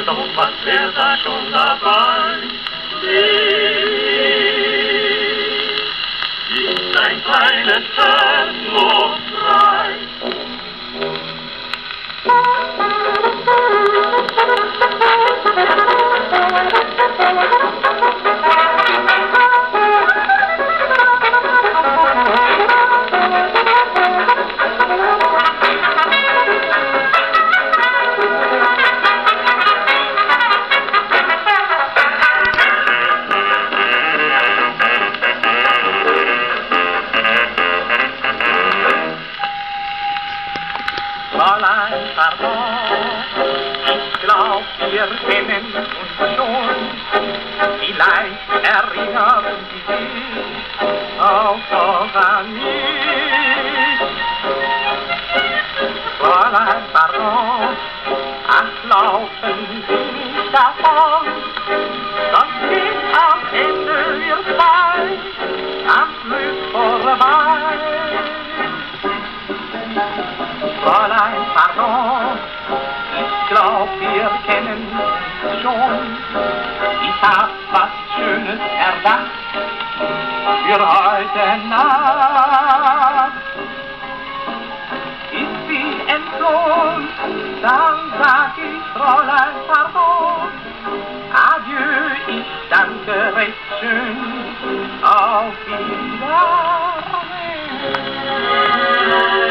doch was wär da schon dabei? Ist ein kleines Herz noch frei. Fräulein, pardon, ich glaub, wir kennen uns schon. Vielleicht erinnern Sie sich auch noch an mich. Fräulein, pardon, ach, laufen Sie nicht davon, sonst geht am Ende wir zwei am Glück vorbei. Fräulein, pardon, ich glaub, wir kennen uns schon. Ich hab was Schönes erdacht für heute Nacht. Ist sie entflohen, dann sag ich, Fräulein, pardon. Adieu, ich danke recht schön, auf Wiedersehen.